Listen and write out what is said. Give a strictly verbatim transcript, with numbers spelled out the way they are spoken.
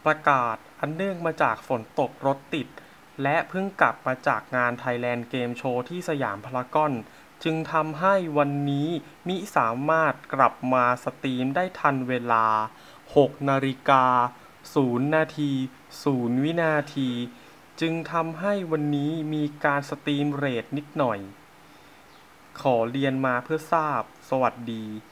ประกาศอันเนื่องมาจากฝนตกรถติดและเพิ่งกลับมาจากงาน Thailand Game Show ที่สยามพารากอนจึงทำให้วันนี้มิสามารถกลับมาสตรีมได้ทันเวลา หกนาฬิกาศูนย์นาทีศูนย์วินาทีจึงทำให้วันนี้มีการสตรีมเรทนิดหน่อยขอเรียนมาเพื่อทราบสวัสดี